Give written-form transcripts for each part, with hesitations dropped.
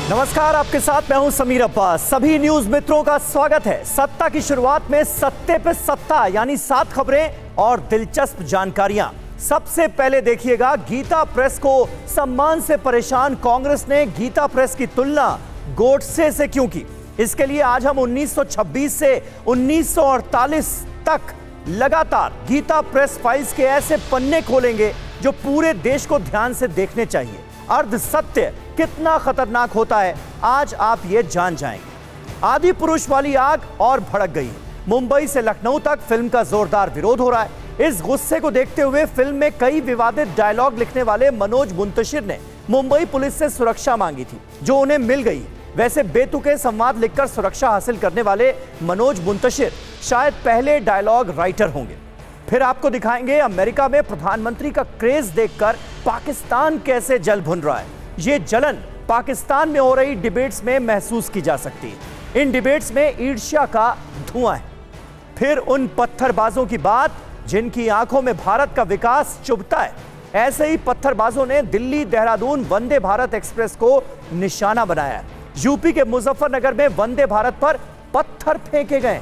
नमस्कार, आपके साथ मैं हूं समीर अब्बास। सभी न्यूज मित्रों का स्वागत है। सत्ता की शुरुआत में सत्ते पे सत्ता यानी 7 खबरें और दिलचस्प जानकारियां। सबसे पहले देखिएगा, गीता प्रेस को सम्मान से परेशान कांग्रेस ने गीता प्रेस की तुलना गोडसे से क्यों की। इसके लिए आज हम 1926 से 1948 तक लगातार गीता प्रेस फाइल्स के ऐसे पन्ने खोलेंगे जो पूरे देश को ध्यान से देखने चाहिए। अर्ध सत्य कितना खतरनाक होता है, आज आप ये जान जाएंगे। आदि पुरुष वाली आग और भड़क गई। मुंबई से लखनऊ तक फिल्म का जोरदार विरोध हो रहा है। इस गुस्से को देखते हुए फिल्म में कई विवादित डायलॉग लिखने वाले मनोज मुंतशिर ने मुंबई पुलिस से सुरक्षा मांगी थी, जो उन्हें मिल गई। वैसे बेतुके संवाद लिखकर सुरक्षा हासिल करने वाले मनोज मुंतशिर शायद पहले डायलॉग राइटर होंगे। फिर आपको दिखाएंगे अमेरिका में प्रधानमंत्री का क्रेज देखकर पाकिस्तान कैसे जल भुन रहा है। ये जलन पाकिस्तान में हो रही डिबेट्स में महसूस की जा सकती है। इन डिबेट्स में ईर्ष्या का धुआं है। फिर उन पत्थरबाजों की बात जिनकी आंखों में भारत का विकास चुभता है। ऐसे ही पत्थरबाजों ने दिल्ली देहरादून वंदे भारत एक्सप्रेस को निशाना बनाया है। यूपी के मुजफ्फरनगर में वंदे भारत पर पत्थर फेंके गए।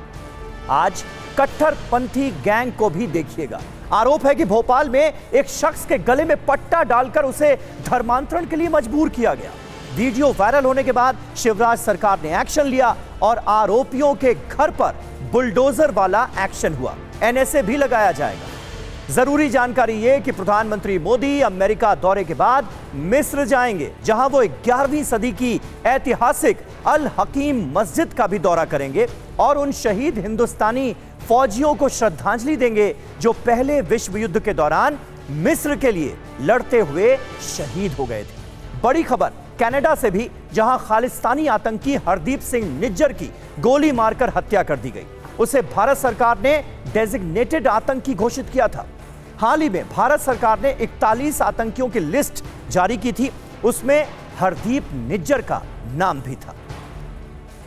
आज कट्टरपंथी गैंग को भी देखिएगा। आरोप है कि भोपाल में एक शख्स के गले में पट्टा डालकर उसे धर्मांतरण के लिए मजबूर किया गया। वीडियो वायरल होने के बाद शिवराज सरकार ने एक्शन लिया और आरोपियों के घर पर बुलडोजर वाला एक्शन हुआ। एनएसए भी लगाया जाएगा। जरूरी जानकारी यह कि प्रधानमंत्री मोदी अमेरिका दौरे के बाद मिस्र जाएंगे, जहां वो 11वीं सदी की ऐतिहासिक अल हकीम मस्जिद का भी दौरा करेंगे और उन शहीद हिंदुस्तानी फौजियों को श्रद्धांजलि देंगे जो पहले विश्व युद्ध के दौरान मिस्र के लिए लड़ते हुए शहीद हो गए थे। बड़ी खबर कनाडा से भी, जहां खालिस्तानी आतंकी हरदीप सिंह निज्जर की गोली मारकर हत्या कर दी गई। उसे भारत सरकार ने डेजिग्नेटेड आतंकी घोषित किया था। हाल ही में भारत सरकार ने 41 आतंकियों की लिस्ट जारी की थी, उसमें हरदीप निज्जर का नाम भी था।